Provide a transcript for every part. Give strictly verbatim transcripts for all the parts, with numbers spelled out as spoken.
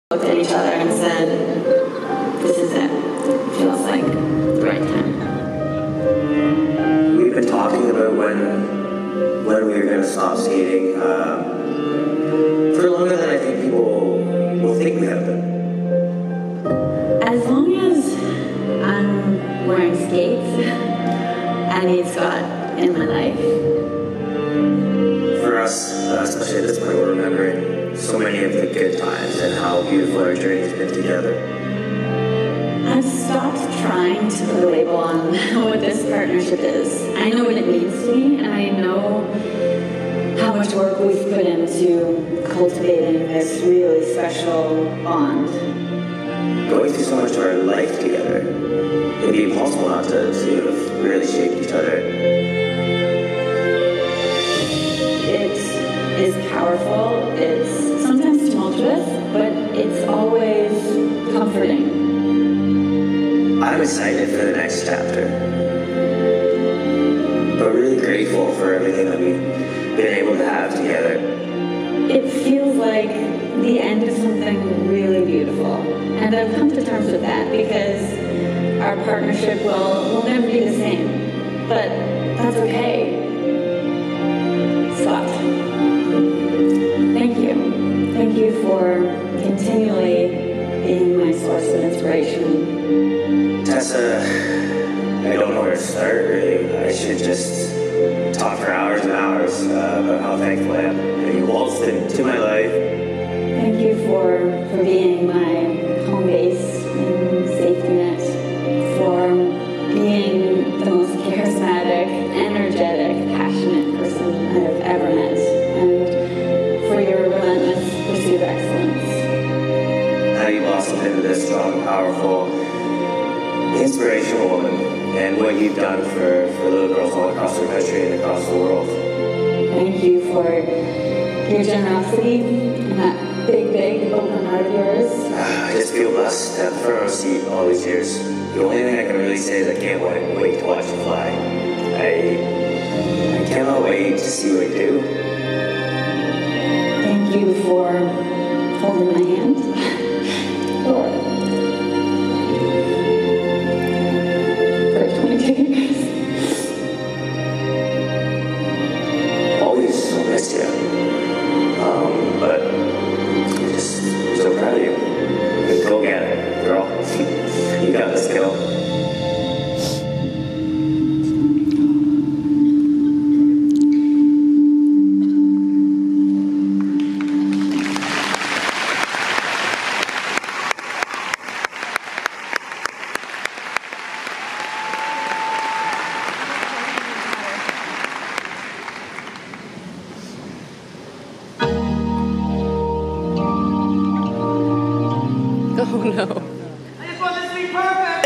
Looked at each other and said, this is it. Feels like the right time. We've been talking about when when we were going to stop skating uh, for longer than I think people will think we have been. As long as I'm wearing skates, I need Scott in my life. For us, uh, especially at this point, we're remembering so many of the good times and how beautiful our journey has been together. I've stopped trying to put a label on what this partnership is. I know what it means to me, and I know how much work we've put into cultivating this really special bond. Going through so much of our life together, it'd be impossible not to, to have really shaped each other. It is powerful, it's sometimes tumultuous, but it's always comforting. I'm excited for the next chapter, but really grateful for everything that we've been able to have together. It feels like the end of something really beautiful, and I've come to terms with that because our partnership will, will never be the same, but that's okay. Scott, thank you. Thank you for continually being my source of inspiration. Tessa, I don't know where to start, really. I should just talk for hours and hours uh, about how thankful I am that you waltzed into my life. Thank you for, for being my home base and safety net, for being the most charismatic, energetic, passionate person I've ever met, and for your relentless pursuit of excellence. How you blossomed into this strong, powerful, inspirational woman, and what you've done for, for little girls all across the country and across the world. Thank you for your generosity and that big, big open heart of yours. I just feel blessed to have the front row seat all these years. The only thing I can really say is I can't wait, wait to watch you fly. I, I cannot wait to see what you do. Thank you for holding my hand. For twenty-two years. Always so missed you. Um, but I'm just so proud of you. Go get it, girl. You got this, kiddo. Oh no. I just want this to be perfect!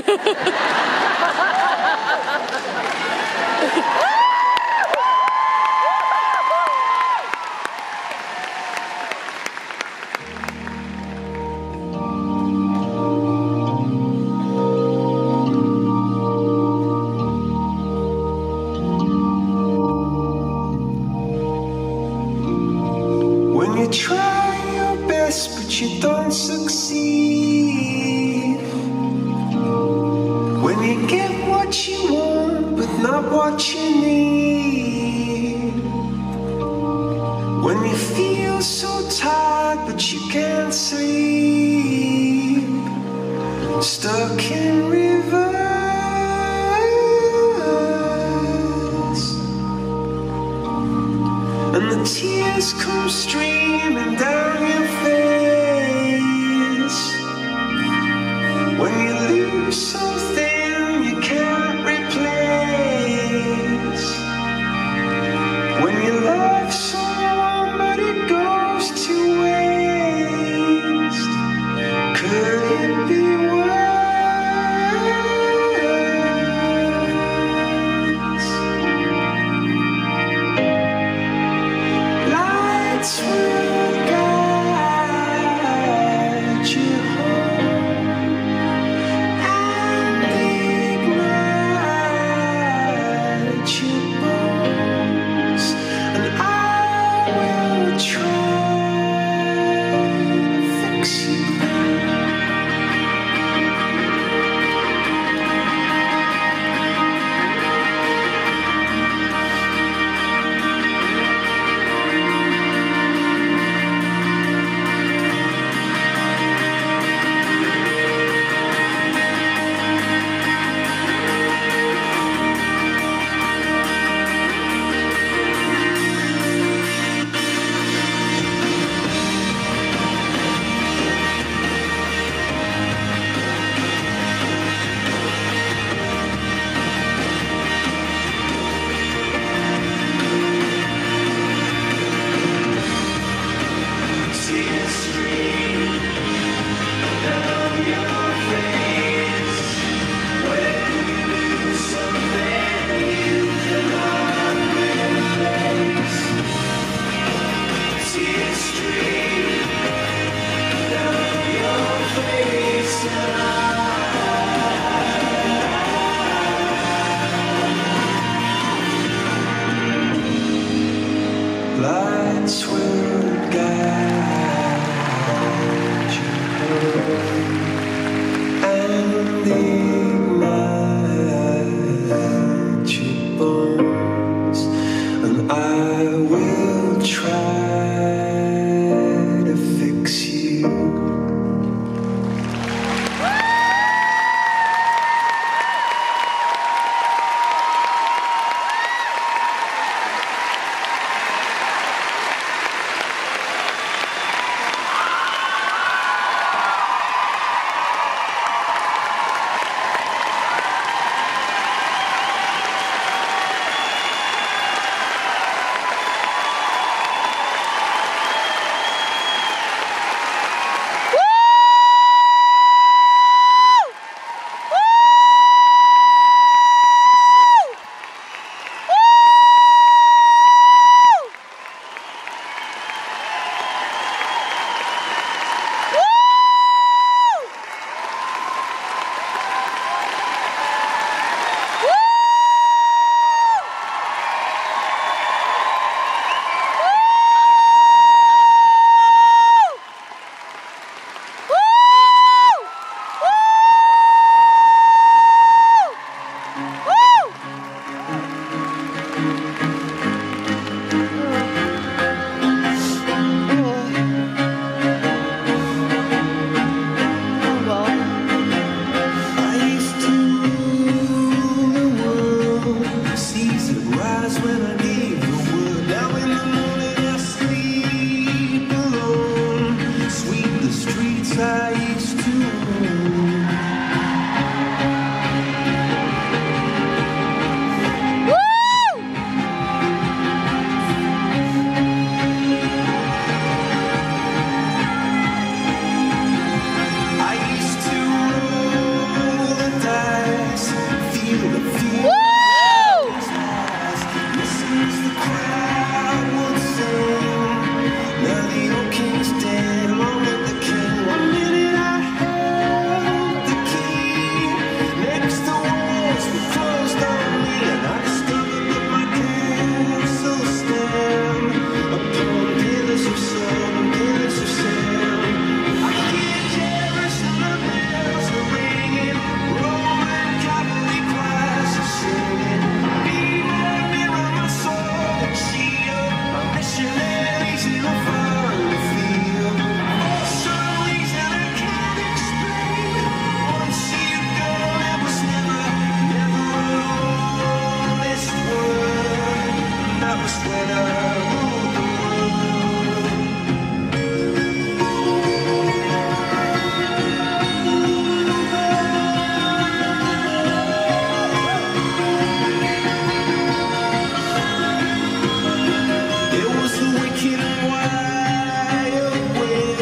When you try your best but you don't succeed, when you get what you want but not what you need, when you feel so tired but you can't sleep, stuck in reverse, and the tears come streaming down your face, when you lose something you can't replace, when you love someone but it goes to waste, could it be worse? Lights will tingling my cheekbones, and I will try to fix you.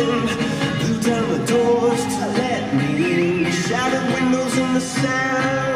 Shattered windows in the sound